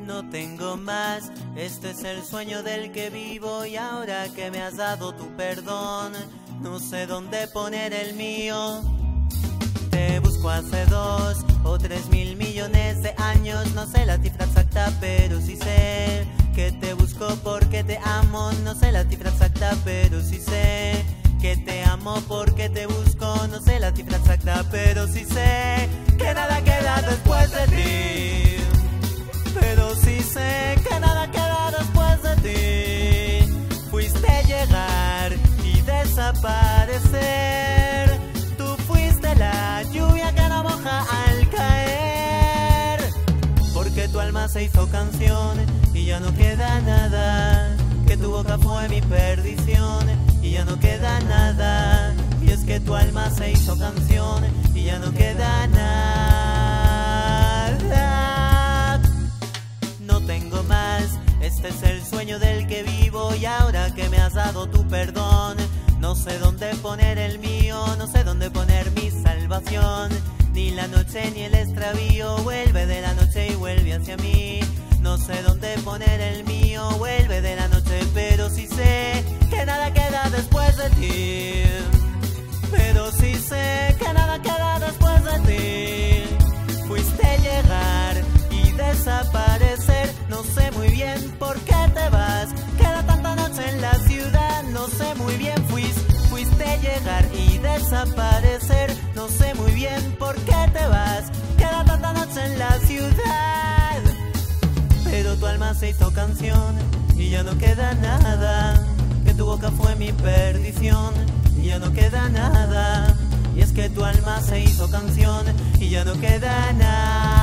No tengo más, este es el sueño del que vivo. Y ahora que me has dado tu perdón, no sé dónde poner el mío. Te busco hace 2 o 3.000 millones de años. No sé la cifra exacta, pero sí sé que te busco porque te amo. No sé la cifra exacta, pero sí sé que te amo porque te busco. No sé la cifra exacta, pero sí sé que nada queda después de ti. Pero sí sé que nada queda después de ti. Fuiste llegar y desaparecer. Tú fuiste la lluvia que no moja al caer. Porque tu alma se hizo canción y ya no queda nada. Que tu boca fue mi perdición y ya no queda nada. Y es que tu alma se hizo canción y ya no queda nada. No tengo más, este es el sueño del que vivo. Y ahora que me has dado tu perdón, no sé dónde poner el mío. No sé dónde poner mi salvación. Ni la noche ni el extravío. Vuelve de la noche y vuelve hacia mí. No sé dónde poner el mío. Vuelve de la noche, pero sí sé que nada queda después de ti. Pero sí sé que nada queda después de ti. Fuiste llegar y desaparecer. No sé muy bien por qué te vas. Queda tanta noche en la ciudad. No sé muy bien, fuiste llegar y desaparecer. No sé muy bien por qué te vas. Queda tanta noche en la ciudad. Pero tu alma se hizo canción y ya no queda nada. Que tu boca fue mi perdición y ya no queda nada. Y es que tu alma se hizo canción y ya no queda nada.